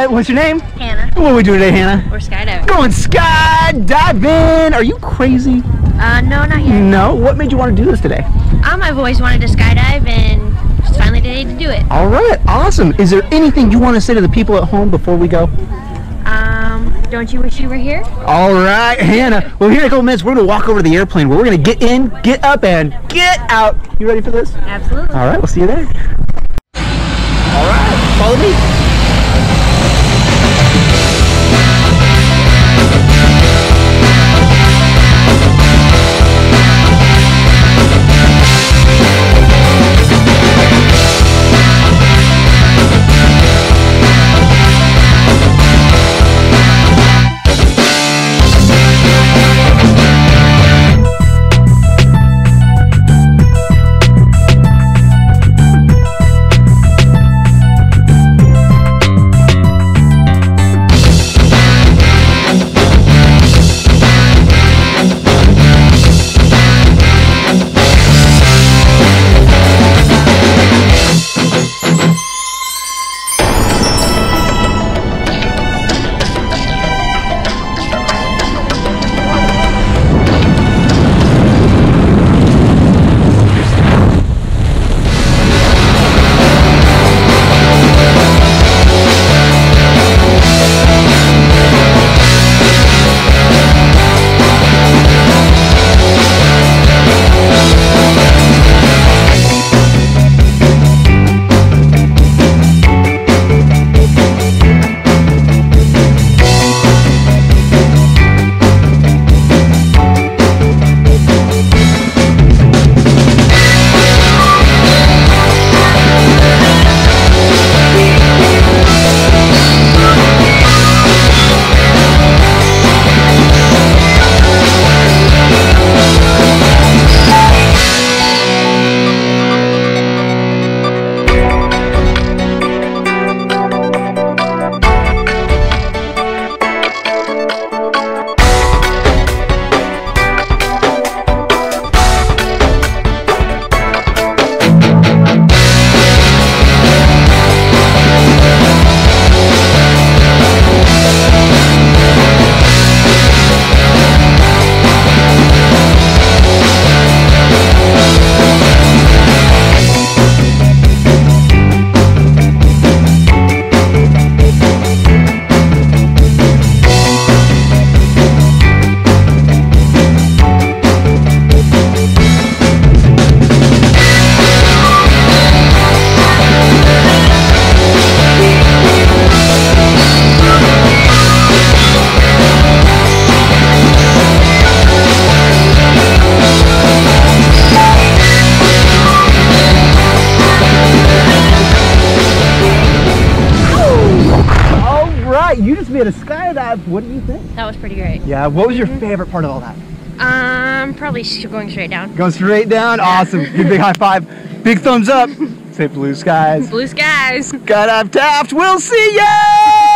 right, what's your name? Hannah. What are we doing today, Hannah? We're skydiving. Going skydiving! Are you crazy? No, not yet. No? What made you want to do this today? I've always wanted to skydive and it's finally today to do it. All right, awesome. Is there anything you want to say to the people at home before we go? Don't you wish you were here? All right, Hannah. Well, here in a couple minutes, we're going to walk over to the airplane where we're going to get in, get up, and get out. You ready for this? Absolutely. All right, we'll see you there. All right, follow me. You just made a skydive. What do you think? That was pretty great. Yeah, what was your favorite part of all that? Probably going straight down. Going straight down? Awesome. Give a big high five. Big thumbs up. Say blue skies. Blue skies. Skydive Taft. We'll see ya!